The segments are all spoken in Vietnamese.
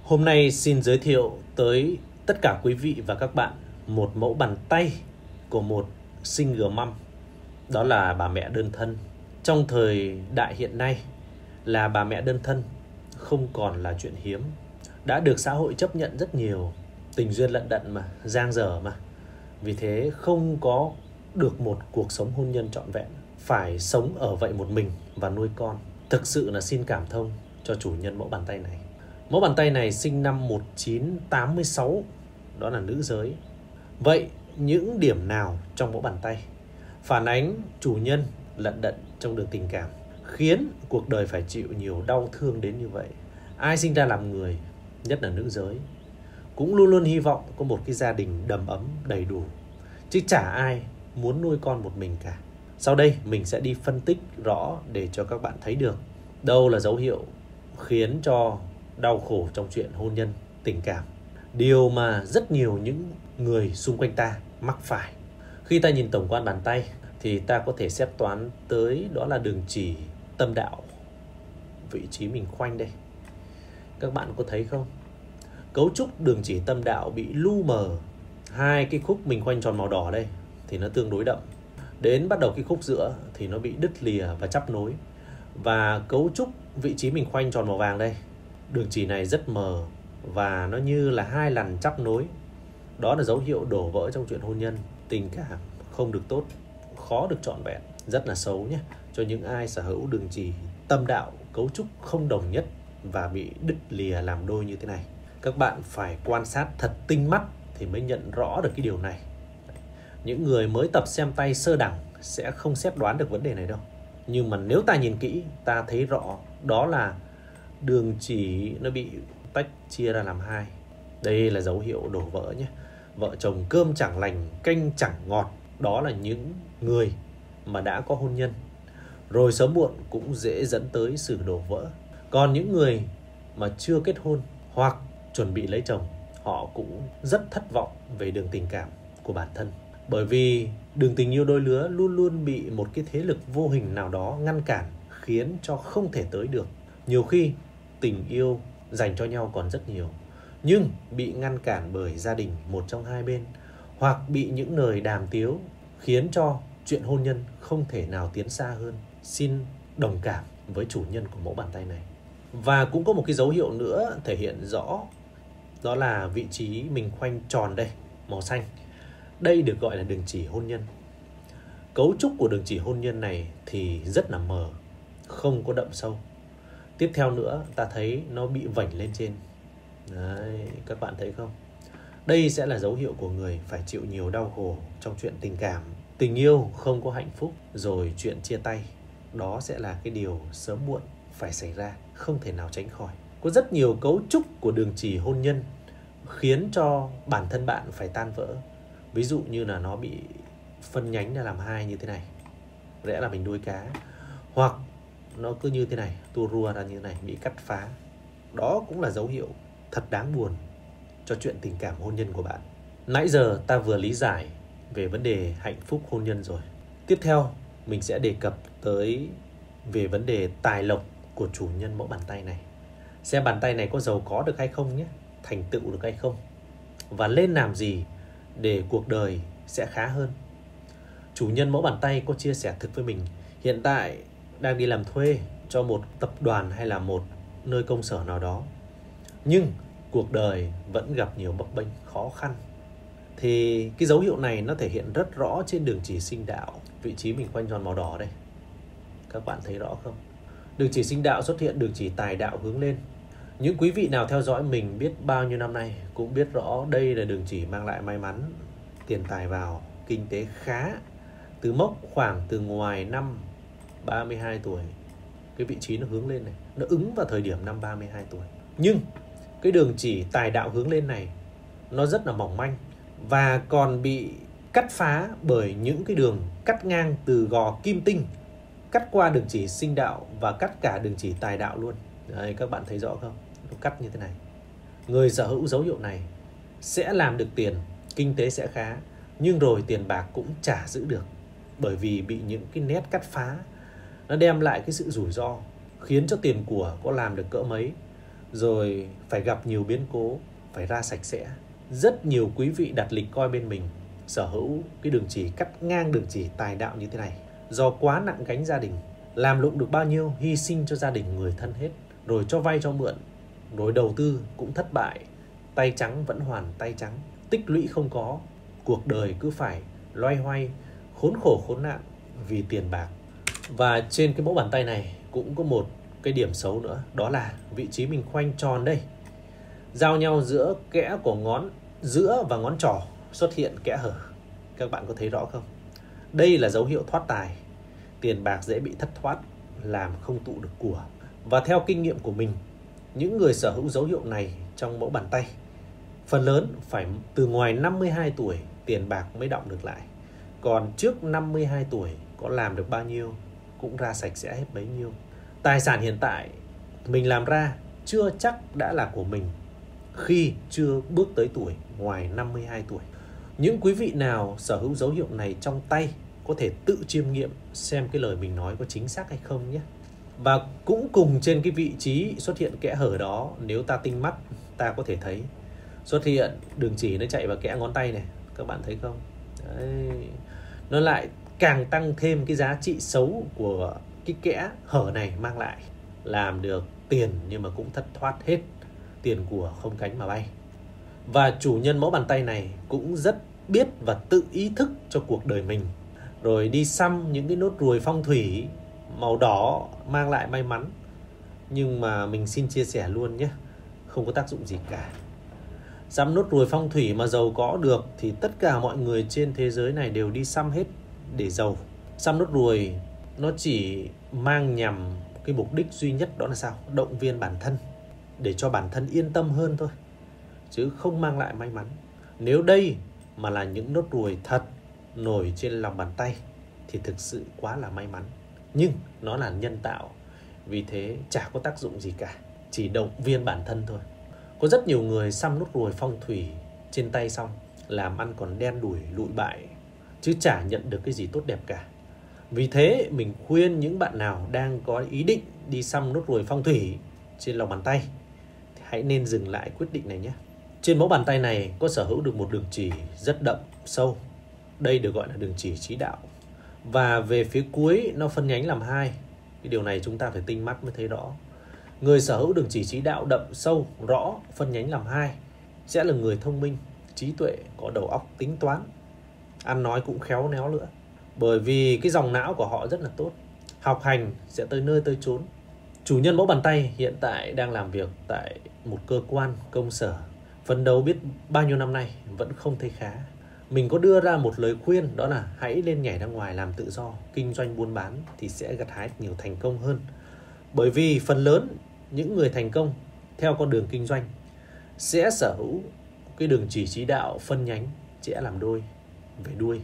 Hôm nay xin giới thiệu tới tất cả quý vị và các bạn một mẫu bàn tay của một single mom. Đó là bà mẹ đơn thân. Trong thời đại hiện nay là bà mẹ đơn thân không còn là chuyện hiếm. Đã được xã hội chấp nhận rất nhiều, tình duyên lận đận mà, giang dở mà. Vì thế không có được một cuộc sống hôn nhân trọn vẹn, phải sống ở vậy một mình và nuôi con. Thực sự là xin cảm thông cho chủ nhân mẫu bàn tay này. Mẫu bàn tay này sinh năm 1986, đó là nữ giới. Vậy những điểm nào trong mẫu bàn tay phản ánh chủ nhân lận đận trong đường tình cảm, khiến cuộc đời phải chịu nhiều đau thương đến như vậy? Ai sinh ra làm người, nhất là nữ giới, cũng luôn luôn hy vọng có một cái gia đình đầm ấm đầy đủ, chứ chả ai muốn nuôi con một mình cả. Sau đây mình sẽ đi phân tích rõ để cho các bạn thấy được đâu là dấu hiệu khiến cho đau khổ trong chuyện hôn nhân, tình cảm. Điều mà rất nhiều những người xung quanh ta mắc phải. Khi ta nhìn tổng quan bàn tay thì ta có thể xét toán tới đó là đường chỉ tâm đạo, vị trí mình khoanh đây. Các bạn có thấy không? Cấu trúc đường chỉ tâm đạo bị lu mờ. Hai cái khúc mình khoanh tròn màu đỏ đây thì nó tương đối đậm. Đến bắt đầu cái khúc giữa thì nó bị đứt lìa và chắp nối. Và cấu trúc vị trí mình khoanh tròn màu vàng đây, đường chỉ này rất mờ và nó như là hai lần chắp nối. Đó là dấu hiệu đổ vỡ trong chuyện hôn nhân, tình cảm không được tốt, khó được trọn vẹn, rất là xấu nhé. Cho những ai sở hữu đường chỉ tâm đạo cấu trúc không đồng nhất và bị đứt lìa làm đôi như thế này, các bạn phải quan sát thật tinh mắt thì mới nhận rõ được cái điều này. Những người mới tập xem tay sơ đẳng sẽ không xét đoán được vấn đề này đâu. Nhưng mà nếu ta nhìn kỹ, ta thấy rõ đó là đường chỉ nó bị tách chia ra làm hai. Đây là dấu hiệu đổ vỡ nhé. Vợ chồng cơm chẳng lành, canh chẳng ngọt. Đó là những người mà đã có hôn nhân, rồi sớm muộn cũng dễ dẫn tới sự đổ vỡ. Còn những người mà chưa kết hôn hoặc chuẩn bị lấy chồng, họ cũng rất thất vọng về đường tình cảm của bản thân. Bởi vì đường tình yêu đôi lứa luôn luôn bị một cái thế lực vô hình nào đó ngăn cản, khiến cho không thể tới được. Nhiều khi tình yêu dành cho nhau còn rất nhiều, nhưng bị ngăn cản bởi gia đình một trong hai bên, hoặc bị những lời đàm tiếu khiến cho chuyện hôn nhân không thể nào tiến xa hơn. Xin đồng cảm với chủ nhân của mẫu bàn tay này. Và cũng có một cái dấu hiệu nữa thể hiện rõ, đó là vị trí mình khoanh tròn đây, màu xanh. Đây được gọi là đường chỉ hôn nhân. Cấu trúc của đường chỉ hôn nhân này thì rất là mờ, không có đậm sâu. Tiếp theo nữa, ta thấy nó bị vảnh lên trên. Đấy, các bạn thấy không? Đây sẽ là dấu hiệu của người phải chịu nhiều đau khổ trong chuyện tình cảm. Tình yêu không có hạnh phúc, rồi chuyện chia tay. Đó sẽ là cái điều sớm muộn phải xảy ra, không thể nào tránh khỏi. Có rất nhiều cấu trúc của đường chỉ hôn nhân khiến cho bản thân bạn phải tan vỡ. Ví dụ như là nó bị phân nhánh ra làm hai như thế này, rẽ là mình đuôi cá. Hoặc nó cứ như thế này, tua rua ra như thế này, bị cắt phá. Đó cũng là dấu hiệu thật đáng buồn cho chuyện tình cảm hôn nhân của bạn. Nãy giờ ta vừa lý giải về vấn đề hạnh phúc hôn nhân rồi. Tiếp theo mình sẽ đề cập tới về vấn đề tài lộc của chủ nhân mẫu bàn tay này. Xem bàn tay này có giàu có được hay không nhé, thành tựu được hay không, và lên làm gì để cuộc đời sẽ khá hơn. Chủ nhân mẫu bàn tay có chia sẻ thực với mình hiện tại đang đi làm thuê cho một tập đoàn hay là một nơi công sở nào đó, nhưng cuộc đời vẫn gặp nhiều bấp bênh khó khăn. Thì cái dấu hiệu này nó thể hiện rất rõ trên đường chỉ sinh đạo, vị trí mình khoanh tròn màu đỏ đây. Các bạn thấy rõ không? Đường chỉ sinh đạo xuất hiện đường chỉ tài đạo hướng lên. Những quý vị nào theo dõi mình biết bao nhiêu năm nay cũng biết rõ đây là đường chỉ mang lại may mắn, tiền tài vào, kinh tế khá. Từ mốc khoảng từ ngoài năm 32 tuổi, cái vị trí nó hướng lên này, nó ứng vào thời điểm năm 32 tuổi. Nhưng cái đường chỉ tài đạo hướng lên này nó rất là mỏng manh và còn bị cắt phá bởi những cái đường cắt ngang từ gò kim tinh, cắt qua đường chỉ sinh đạo và cắt cả đường chỉ tài đạo luôn. Đấy, các bạn thấy rõ không? Nó cắt như thế này. Người sở hữu dấu hiệu này sẽ làm được tiền, kinh tế sẽ khá, nhưng rồi tiền bạc cũng chả giữ được, bởi vì bị những cái nét cắt phá nó đem lại cái sự rủi ro, khiến cho tiền của có làm được cỡ mấy rồi phải gặp nhiều biến cố, phải ra sạch sẽ. Rất nhiều quý vị đặt lịch coi bên mình sở hữu cái đường chỉ cắt ngang đường chỉ tài đạo như thế này. Do quá nặng gánh gia đình, làm lụng được bao nhiêu hy sinh cho gia đình người thân hết, rồi cho vay cho mượn, rồi đầu tư cũng thất bại, tay trắng vẫn hoàn tay trắng, tích lũy không có, cuộc đời cứ phải loay hoay, khốn khổ khốn nạn vì tiền bạc. Và trên cái mẫu bàn tay này cũng có một cái điểm xấu nữa, đó là vị trí mình khoanh tròn đây, giao nhau giữa kẽ của ngón giữa và ngón trỏ xuất hiện kẽ hở. Các bạn có thấy rõ không? Đây là dấu hiệu thoát tài, tiền bạc dễ bị thất thoát, làm không tụ được của. Và theo kinh nghiệm của mình, những người sở hữu dấu hiệu này trong mẫu bàn tay phần lớn phải từ ngoài 52 tuổi tiền bạc mới đọng được lại. Còn trước 52 tuổi có làm được bao nhiêu cũng ra sạch sẽ hết bấy nhiêu. Tài sản hiện tại mình làm ra chưa chắc đã là của mình khi chưa bước tới tuổi ngoài 52 tuổi. Những quý vị nào sở hữu dấu hiệu này trong tay có thể tự chiêm nghiệm xem cái lời mình nói có chính xác hay không nhé. Và cũng cùng trên cái vị trí xuất hiện kẽ hở đó, nếu ta tinh mắt, ta có thể thấy xuất hiện đường chỉ nó chạy vào kẽ ngón tay này. Các bạn thấy không? Đấy. Nó lại càng tăng thêm cái giá trị xấu của cái kẽ hở này mang lại. Làm được tiền nhưng mà cũng thất thoát hết, tiền của không cánh mà bay. Và chủ nhân mẫu bàn tay này cũng rất biết và tự ý thức cho cuộc đời mình, rồi đi xăm những cái nốt ruồi phong thủy màu đỏ mang lại may mắn. Nhưng mà mình xin chia sẻ luôn nhé, không có tác dụng gì cả. Xăm nốt ruồi phong thủy mà giàu có được thì tất cả mọi người trên thế giới này đều đi xăm hết để giàu. Xăm nốt ruồi nó chỉ mang nhằm cái mục đích duy nhất, đó là sao? Động viên bản thân, để cho bản thân yên tâm hơn thôi, chứ không mang lại may mắn. Nếu đây mà là những nốt ruồi thật nổi trên lòng bàn tay thì thực sự quá là may mắn. Nhưng nó là nhân tạo, vì thế chả có tác dụng gì cả, chỉ động viên bản thân thôi. Có rất nhiều người xăm nốt ruồi phong thủy trên tay xong làm ăn còn đen đủi lụi bại, chứ chả nhận được cái gì tốt đẹp cả. Vì thế mình khuyên những bạn nào đang có ý định đi xăm nốt ruồi phong thủy trên lòng bàn tay thì hãy nên dừng lại quyết định này nhé. Trên mẫu bàn tay này có sở hữu được một đường chỉ rất đậm, sâu. Đây được gọi là đường chỉ chí đạo. Và về phía cuối nó phân nhánh làm hai. Cái điều này chúng ta phải tinh mắt mới thấy rõ. Người sở hữu đường chỉ chí đạo đậm, sâu, rõ, phân nhánh làm hai sẽ là người thông minh, trí tuệ, có đầu óc tính toán, ăn nói cũng khéo léo nữa. Bởi vì cái dòng não của họ rất là tốt, học hành sẽ tới nơi tới chốn. Chủ nhân mẫu bàn tay hiện tại đang làm việc tại một cơ quan công sở, phấn đấu biết bao nhiêu năm nay vẫn không thấy khá. Mình có đưa ra một lời khuyên, đó là hãy lên nhảy ra ngoài làm tự do, kinh doanh buôn bán thì sẽ gặt hái nhiều thành công hơn. Bởi vì phần lớn những người thành công theo con đường kinh doanh sẽ sở hữu cái đường chỉ chí đạo phân nhánh chẽ làm đôi về đuôi.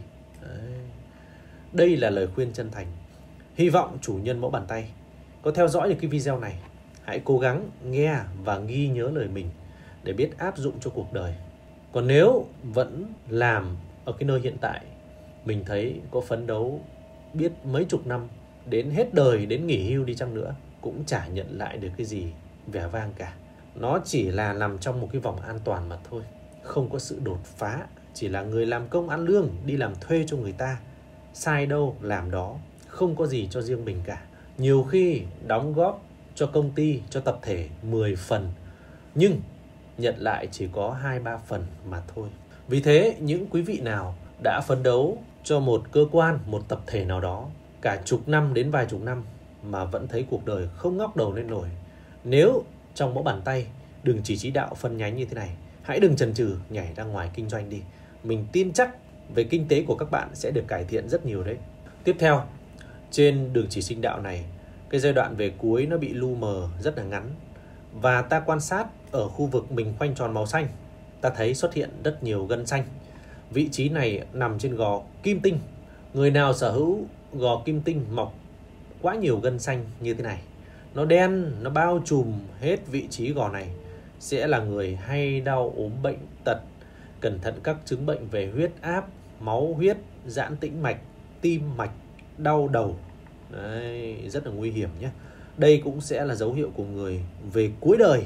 Đây là lời khuyên chân thành. Hy vọng chủ nhân mẫu bàn tay có theo dõi được cái video này, hãy cố gắng nghe và ghi nhớ lời mình để biết áp dụng cho cuộc đời. Còn nếu vẫn làm ở cái nơi hiện tại, mình thấy có phấn đấu biết mấy chục năm, đến hết đời, đến nghỉ hưu đi chăng nữa, cũng chả nhận lại được cái gì vẻ vang cả. Nó chỉ là nằm trong một cái vòng an toàn mà thôi, không có sự đột phá, chỉ là người làm công ăn lương, đi làm thuê cho người ta. Sai đâu làm đó, không có gì cho riêng mình cả. Nhiều khi đóng góp cho công ty, cho tập thể 10 phần, nhưng nhận lại chỉ có 2-3 phần mà thôi. Vì thế những quý vị nào đã phấn đấu cho một cơ quan, một tập thể nào đó cả chục năm đến vài chục năm mà vẫn thấy cuộc đời không ngóc đầu lên nổi, nếu trong mẫu bàn tay đường chỉ chí đạo phân nhánh như thế này, hãy đừng chần chừ nhảy ra ngoài kinh doanh đi. Mình tin chắc về kinh tế của các bạn sẽ được cải thiện rất nhiều đấy. Tiếp theo, trên đường chỉ sinh đạo này, cái giai đoạn về cuối nó bị lu mờ rất là ngắn. Và ta quan sát ở khu vực mình khoanh tròn màu xanh, ta thấy xuất hiện rất nhiều gân xanh. Vị trí này nằm trên gò kim tinh. Người nào sở hữu gò kim tinh mọc quá nhiều gân xanh như thế này, nó đen, nó bao trùm hết vị trí gò này, sẽ là người hay đau ốm bệnh tật, cẩn thận các chứng bệnh về huyết áp, máu huyết, giãn tĩnh mạch, tim mạch, đau đầu. Đấy, rất là nguy hiểm nhé. Đây cũng sẽ là dấu hiệu của người về cuối đời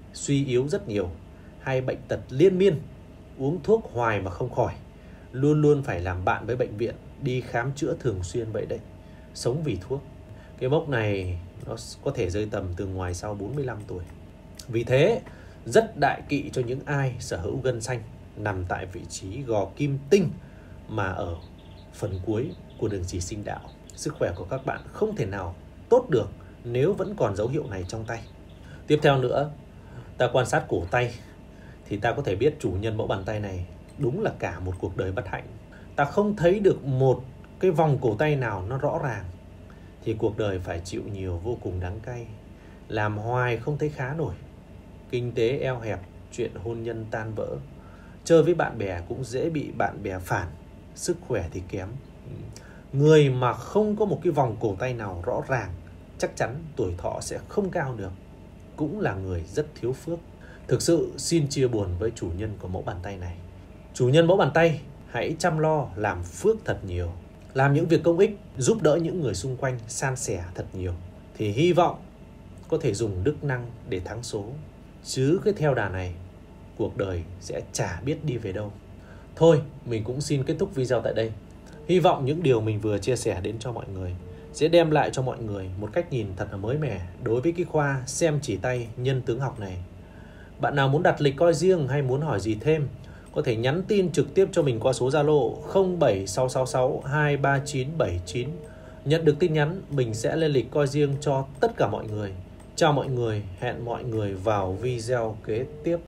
suy yếu rất nhiều, hay bệnh tật liên miên, uống thuốc hoài mà không khỏi, luôn luôn phải làm bạn với bệnh viện, đi khám chữa thường xuyên vậy đấy, sống vì thuốc. Cái mốc này nó có thể rơi tầm từ ngoài sau 45 tuổi. Vì thế, rất đại kỵ cho những ai sở hữu gân xanh nằm tại vị trí gò kim tinh mà ở phần cuối của đường chỉ sinh đạo. Sức khỏe của các bạn không thể nào tốt được nếu vẫn còn dấu hiệu này trong tay. Tiếp theo nữa, ta quan sát cổ tay thì ta có thể biết chủ nhân mẫu bàn tay này đúng là cả một cuộc đời bất hạnh. Ta không thấy được một cái vòng cổ tay nào nó rõ ràng thì cuộc đời phải chịu nhiều vô cùng đắng cay. Làm hoài không thấy khá nổi, kinh tế eo hẹp, chuyện hôn nhân tan vỡ, chơi với bạn bè cũng dễ bị bạn bè phản, sức khỏe thì kém. Người mà không có một cái vòng cổ tay nào rõ ràng chắc chắn tuổi thọ sẽ không cao được, cũng là người rất thiếu phước. Thực sự xin chia buồn với chủ nhân của mẫu bàn tay này. Chủ nhân mẫu bàn tay, hãy chăm lo làm phước thật nhiều, làm những việc công ích, giúp đỡ những người xung quanh san sẻ thật nhiều, thì hy vọng có thể dùng đức năng để thắng số. Chứ cứ theo đà này, cuộc đời sẽ chả biết đi về đâu. Thôi, mình cũng xin kết thúc video tại đây. Hy vọng những điều mình vừa chia sẻ đến cho mọi người sẽ đem lại cho mọi người một cách nhìn thật là mới mẻ đối với cái khoa xem chỉ tay nhân tướng học này. Bạn nào muốn đặt lịch coi riêng hay muốn hỏi gì thêm, có thể nhắn tin trực tiếp cho mình qua số Zalo 07666 23979. Nhận được tin nhắn, mình sẽ lên lịch coi riêng cho tất cả mọi người. Chào mọi người, hẹn mọi người vào video kế tiếp.